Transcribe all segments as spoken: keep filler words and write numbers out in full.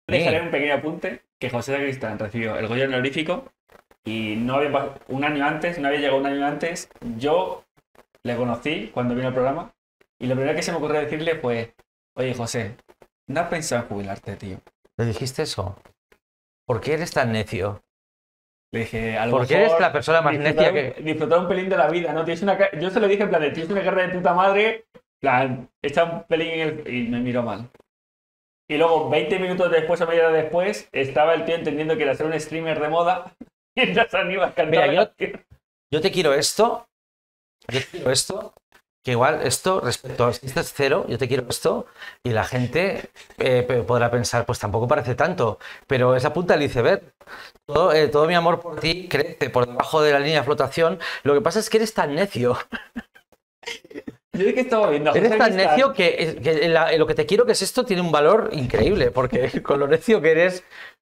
Dejaré un pequeño apunte que José Sacristán recibió el Goya honorífico y no había un año antes, no había llegado un año antes. Yo le conocí cuando vino al programa y lo primero que se me ocurrió decirle fue: oye, José, ¿no has pensado en jubilarte, tío? ¿Le dijiste eso? ¿Por qué eres tan necio? Le dije, a lo ¿Por qué mejor eres la persona más necia disfrutar, que...? disfrutar un pelín de la vida, ¿no? Tienes una, ca- yo se lo dije en plan de, tienes una carrera de puta madre, en plan, echa un pelín en el... y me miró mal. Y luego, veinte minutos después o media hora después, estaba el tío entendiendo que era ser un streamer de moda mientras Aníbal cantaba. Mira, yo, yo te quiero esto, yo te quiero esto, que igual esto, respecto a si esto es cero, yo te quiero esto, y la gente eh, pe- podrá pensar, pues tampoco parece tanto, pero es la punta del iceberg. Todo, eh, todo mi amor por ti crece por debajo de la línea de flotación. Lo que pasa es que eres tan necio. Yo es que estaba viendo a Eres José tan Sacristán. necio que, que la- lo que te quiero que es esto tiene un valor increíble, porque con lo necio que eres...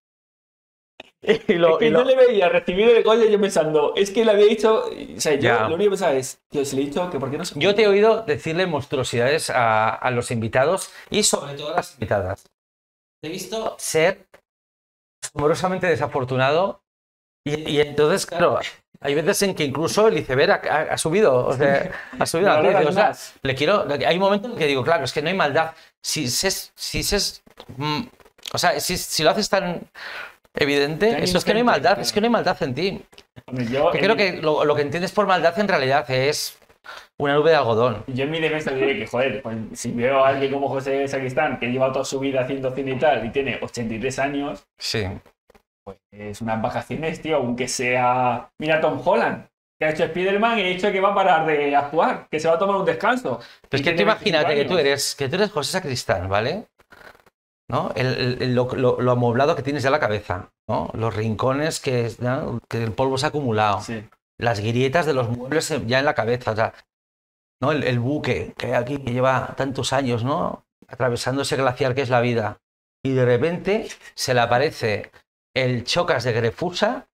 Y lo, Es que y lo- yo le veía recibir el Goya y yo pensando, es que le había dicho, o sea, yo Ya. lo único que pensaba es, tío, si le he dicho que por qué no se Yo te he oído decirle monstruosidades a, a los invitados y sobre todo a las invitadas. Te he visto ser amorosamente desafortunado y, y entonces, claro, hay veces en que incluso el iceberg ha, ha- ha subido, o sea, ha subido Me al valoras precio. O sea, más. le quiero, le- hay un momento en que digo, claro, es que no hay maldad. Si ses, si ses, mm, o sea, si, si lo haces tan evidente, Tan eso es que no hay inocente, maldad, claro. es que no hay maldad en ti. Hombre, yo, Que en creo mi- que lo, lo que entiendes por maldad en realidad es una nube de algodón. Yo en mi defensa diré que, joder, pues, si veo a alguien como José Sacristán, que lleva toda su vida haciendo cine y tal, y tiene ochenta y tres años, Sí. pues es unas vacaciones, tío, aunque sea... Mira Tom Holland, que ha hecho Spider-Man y ha dicho que va a parar de actuar, que se va a tomar un descanso. Pero es Y que tú tiene veinticinco imagínate que tú años. eres, que tú eres José Sacristán, ¿vale? ¿No? El, el- el- lo, lo- lo amoblado que tienes ya en la cabeza, ¿no? Los rincones que, ¿no? que el polvo se ha acumulado, Sí. las grietas de los muebles ya en la cabeza, o sea, ¿no? El, el buque que hay aquí que lleva tantos años, ¿no? Atravesando ese glaciar que es la vida. Y de repente se le aparece el Chocas de Grefusa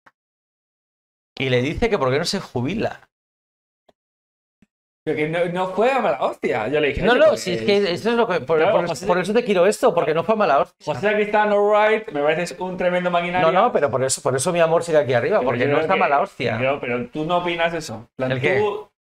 y le dice que por qué no se jubila. Pero que no, no fue a mala hostia. Yo le dije, No, oye, no, pues, si es que eso es lo que. Por, Claro, por- José- por eso te quiero esto, porque no fue a mala hostia. José Sacristán, alright, me pareces un tremendo maquinaria. No, no, pero por eso, por eso mi amor sigue aquí arriba, Pero porque yo no creo está que- mala hostia. Pero, pero tú no opinas eso. En plan, ¿El qué? tú,